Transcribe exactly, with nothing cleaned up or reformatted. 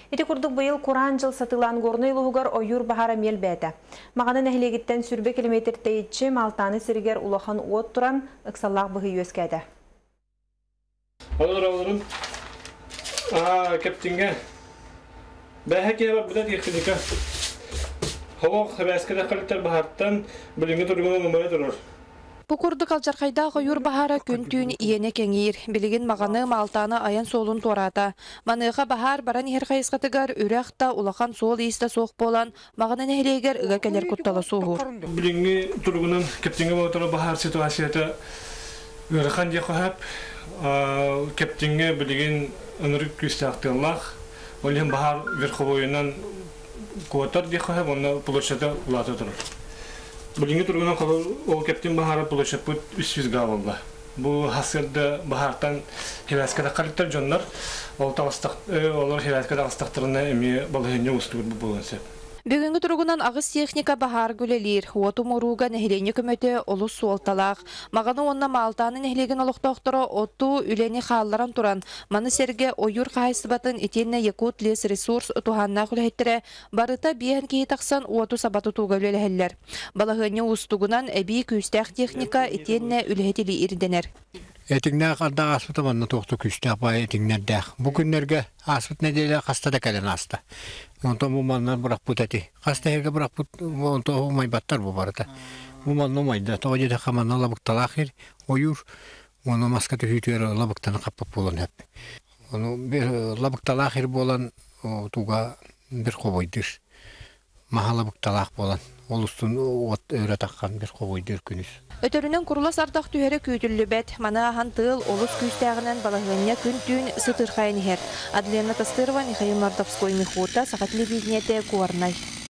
Ити курдук быйыл Куран жыл сатылан горный лугар ойур бахара мел бәді. Мағаны нәхилегіттен сүрбе километр тейітші малтаны сиргер улахан уот туран ыксаллақ бұғы өскәді. Олар оларын кептинге бәхәке бар бұда дейхтілікі. Хоғық бәскеді қалыптар бахарттан білінгі тұрғының ұмайы тұрыр. Бу курдук алжаркайда ойур бахара күнтүүн иене кеңир. Билигин мағаны малтаны аян солун тората. Маныға бахар баран ихер қайысқатыгар үрәқта улахан сол иісті соқ болан мағаны нәхилегер үгі кәлер күттала соғур. Білінгі тұрғының кептинге болтары бахар ситуацияты үрәқан де қоғап, кептинге білігін ұнырық күсті ақтылақ. Олен бахар верховойынан қуаттар де қоғап, оны площада ұлаты тұрыр. Бүгінгі тұрғынан қалыр ол кептен бахары бұлышып бұд үш жүз ғавылды. Бұл хасырды бахартан хевәскада қалыптар жонлар, олар хевәскада ағыстақтырына әме балығыне ұстығыр бұл болынсы. Бүгінгі тұрғынан ағыз техника бахар гүлелер, оту мұруға нәхілені көмөті олыс суалталақ. Мағаны онна малтаны нәхілеген олықтақтыры оту үлені қалларан тұран. Маны серге ойыр қайсыбатын етенне якут лес ресурс тұханна құләйттірі барыта бейін кейі тақсан оту сабаты туға үлеләхелер. Балығыне ұстығынан әбей күстәқ техника етенне үләхетелі ирденер. Этигнә қарда аспыты манна тоқты күстәқ бай этигнәрдәқ. Бұл күннерге аспыт нәделі қастада кәлін асты. Онтон бұл маннар бұрақ бұт әті. Қаста ерге бұрақ бұт, онтон ұмай баттар бұл барыда. Бұл манна ұмайды. Тоғы деді қаманна лабықтал ақыр, ойыр, оны маскаты хүйтері лабықтаны қаппап болан әп. Оны бір лабықтал ақыр болан туға бір қобойдыр. Маға лабықтал ақ болан. Ол ұстын от өрі таққан бір қобойдыр күніс. Өтөрүнөн курулас ардақ түйері күйділі бәт, мана ахан тыл олыс күйстәғінен балағыня күн түйін сытыр қайын хер. Адлена Тастырова, Михаил Мардовской, Михута, Сақатлы Бигнете, Куарнай.